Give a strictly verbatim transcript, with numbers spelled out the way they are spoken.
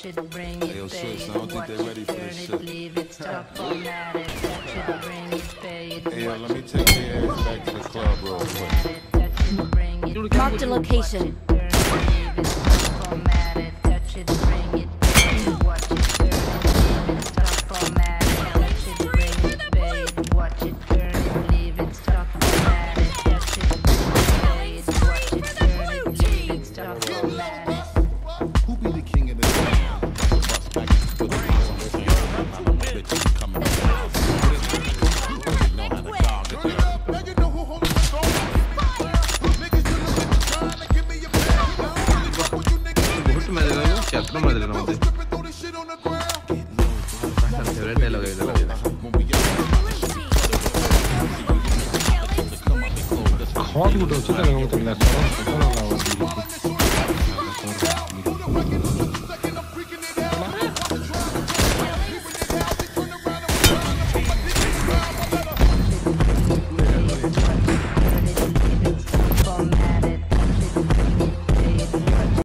Hey, yo, sis, I don't think they're ready for this shit. Hey, yo, let me take their ass back to the club real quick. Marked a location. Hot wood,